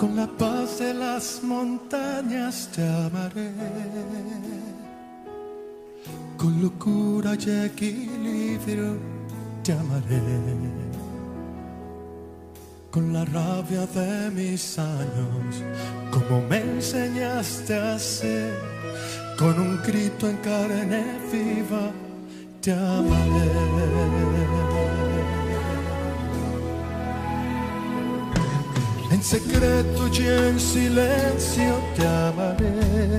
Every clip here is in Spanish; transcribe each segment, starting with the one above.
Con la paz de las montañas te amaré, con locura y equilibrio te amaré, con la rabia de mis años, como me enseñaste a hacer, con un grito en carne viva te amaré. En secreto y en silencio te amaré,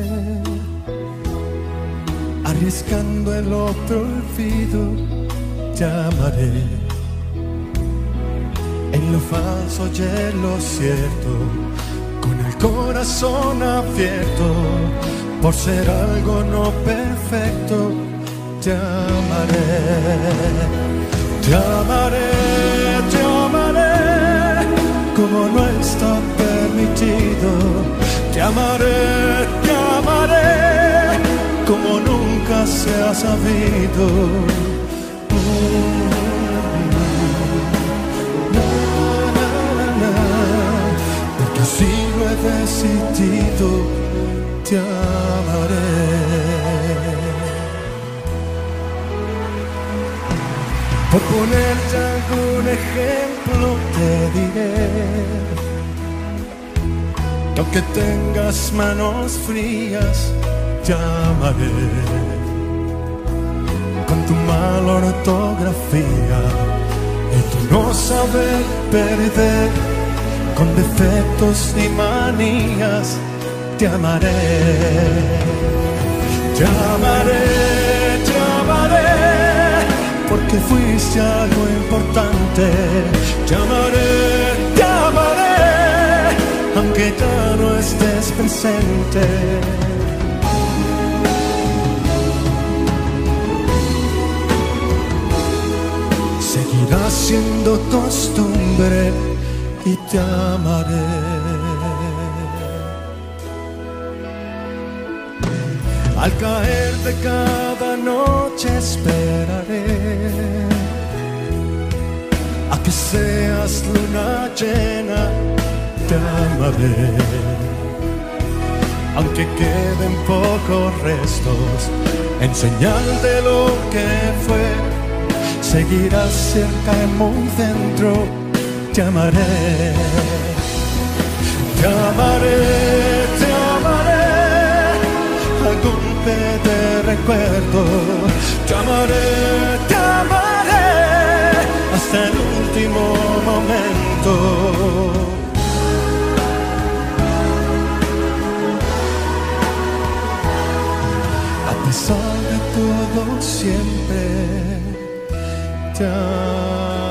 arriesgando el otro olvido te amaré, en lo falso y en lo cierto, con el corazón abierto, por ser algo no perfecto te amaré, te amaré, te amaré, como no está permitido, te amaré, como nunca se ha sabido. Porque así lo he decidido, te amaré. Por ponerte algún ejemplo te diré que aunque tengas manos frías te amaré, con tu mala ortografía y tu no saber perder, con defectos y manías te amaré, te amaré, te amaré, porque fuiste algo importante. Te amaré, aunque ya no estés presente. Seguirá siendo costumbre y te amaré. Al caer de cada noche esperaré a que seas luna llena, te amaré. Aunque queden pocos restos en señal de lo que fue, seguirás cerca en muy dentro, te amaré. Te amaré, te amaré, a golpe de recuerdo, te amaré, hasta el último momento. A pesar de todo siempre te amaré.